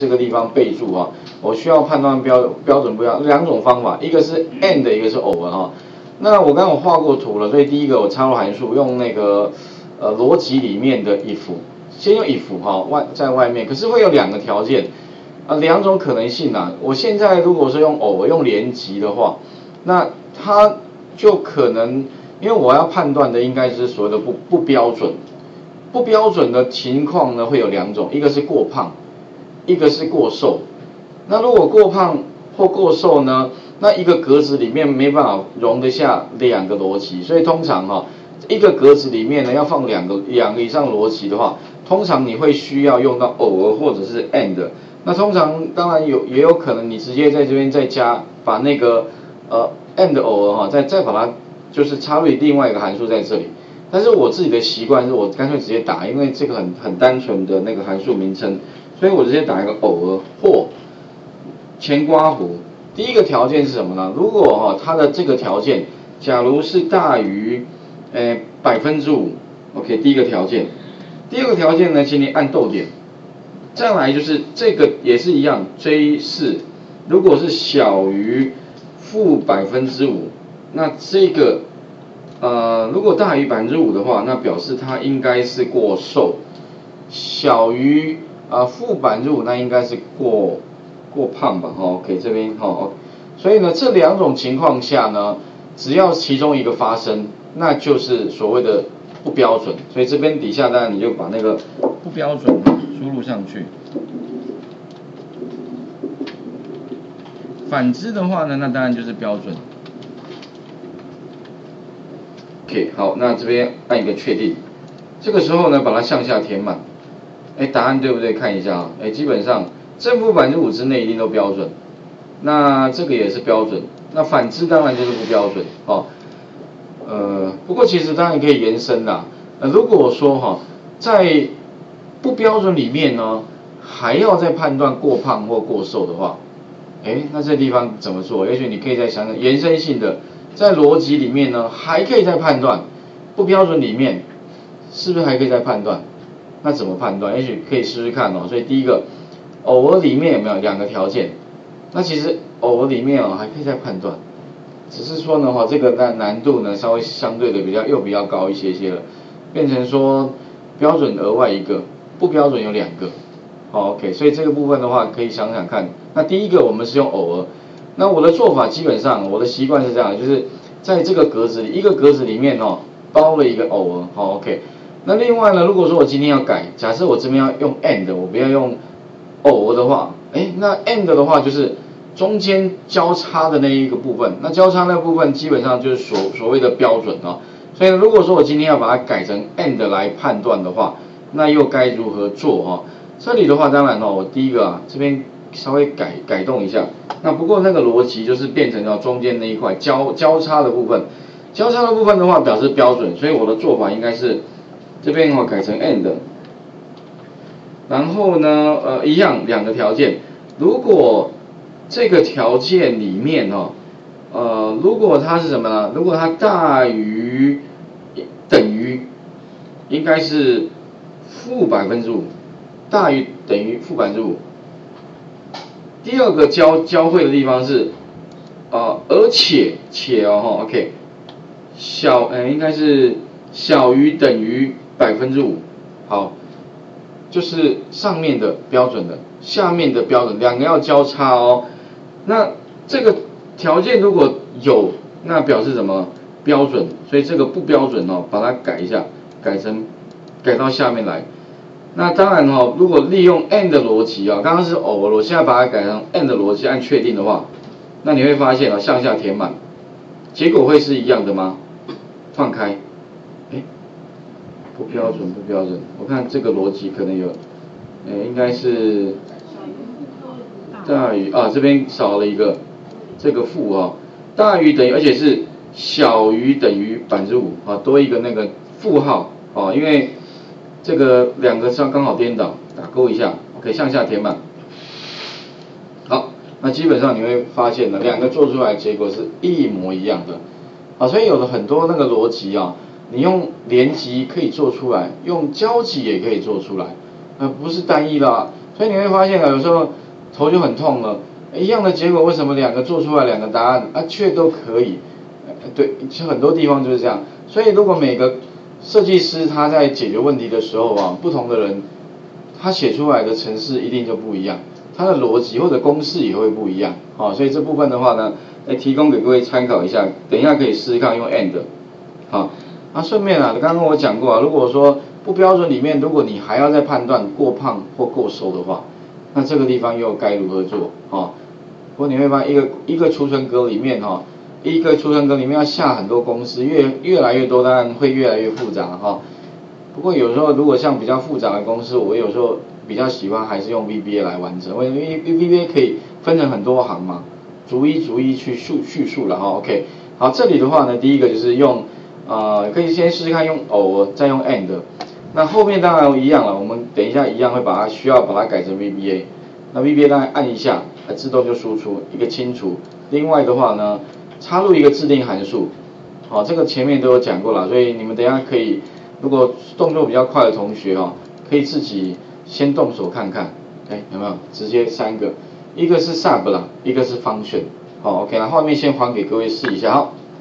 这个地方备注啊，我需要判断标准不一样，两种方法，一个是 and， 一个是 or 哈。那我刚刚画过图了，所以第一个我插入函数，用那个逻辑里面的 if， 先用 if 哈在外面，可是会有两个条件两种可能性啊。我现在如果是用 or 用连级的话，那它就可能，因为我要判断的应该是所谓的不标准，不标准的情况呢会有两种，一个是过胖。一个是过瘦，那如果过胖或过瘦呢，那一个格子里面没办法容得下两个逻辑，所以通常一个格子里面呢要放两个以上逻辑的话，通常你会需要用到 or 或者是 and。那通常当然也有可能你直接在这边再加把那个and or 再把它就是插入另外一个函数在这里。但是我自己的习惯是我干脆直接打，因为这个很单纯的那个函数名称。所以我直接打一个 or 或前刮弧。第一个条件是什么呢？如果它的这个条件假如是大于5%， OK， 第一个条件。第二个条件呢，请你按逗点。再来就是这个也是一样 J4， 如果是小于-5%，那这个如果大于5%的话，那表示它应该是过瘦。小于-5%那应该是过胖吧，OK 这边所以呢这两种情况下呢，只要其中一个发生，那就是所谓的不标准。所以这边底下当然你就把那个不标准输入上去。反之的话呢，那当然就是标准。OK 好，那这边按一个确定，这个时候呢把它向下填满。答案对不对？看一下基本上正负5%之内一定都标准，那这个也是标准，那反之当然就是不标准不过其实当然可以延伸啦。如果说在不标准里面呢，还要再判断过胖或过瘦的话，那这地方怎么做？也许你可以再想想延伸性的，在逻辑里面呢还可以再判断，不标准里面是不是还可以再判断？那怎么判断？也许可以试试看所以第一个 or 里面有没有两个条件？那其实 or 里面还可以再判断，只是说呢这个难度呢稍微相对的比较高一些了，变成说标准额外一个，不标准有两个OK， 所以这个部分的话可以想想看。那第一个我们是用 or， 那我的做法基本上我的习惯是这样，就是在这个格子里一个格子里面包了一个 or OK。那另外呢，如果说我今天要改，假设我这边要用 and， 我不要用 or 的话，那 and 的话就是中间交叉的那一个部分，那交叉那部分基本上就是所谓的标准所以如果说我今天要把它改成 and 来判断的话，那又该如何做这里的话，当然我第一个这边稍微改动一下，那不过那个逻辑就是变成中间那一块交叉的部分，交叉的部分的话表示标准，所以我的做法应该是。这边改成 and， 然后呢一样两个条件，如果这个条件里面如果它是什么呢？如果它大于等于应该是-5%，大于等于-5%。第二个交汇的地方是而且OK 应该是小于等于5%，好，就是上面的标准的，下面的标准，两个要交叉那这个条件如果有，那表示什么？标准，所以这个不标准把它改一下，改到下面来。那当然如果利用 and 逻辑刚刚是 or， 我现在把它改成 and 逻辑，按确定的话，那你会发现向下填满，结果会是一样的吗？放开。不标准，我看这个逻辑可能有，应该是大于这边少了一个这个负大于等于，而且是小于等于5%多一个那个负号因为这个两个刚好颠倒，打勾一下 ，OK 向下填满。好，那基本上你会发现呢，两个做出来的结果是一模一样的所以有了很多那个逻辑你用连级可以做出来，用交集也可以做出来，不是单一的所以你会发现啊，有时候头就很痛了，一样的结果为什么两个做出来两个答案啊却都可以？对，其实很多地方就是这样。所以如果每个设计师他在解决问题的时候啊，不同的人他写出来的程式一定就不一样，他的逻辑或者公式也会不一样。所以这部分的话呢，提供给各位参考一下，等一下可以试试看用 and。顺便啊，刚刚我讲过啊，如果说不标准里面，如果你还要再判断过胖或过瘦的话，那这个地方又该如何做？不过你会发现一个储存格里面一个储存格里面要下很多公式，越来越多，当然会越来越复杂不过有时候如果像比较复杂的公式，我有时候比较喜欢还是用 VBA 来完成，因为 VBA 可以分成很多行嘛，逐一去叙述了OK， 好，这里的话呢，第一个就是用可以先试试看用or，再用 and。那后面当然一样了，我们等一下一样会需要把它改成 VBA。那 VBA 当然按一下，自动就输出一个清除。另外的话呢，插入一个自定函数。这个前面都有讲过了，所以你们等一下可以，如果动作比较快的同学可以自己先动手看看，有没有？直接3个，一个是 sub 啦，一个是function。OK， 那后面先还给各位试一下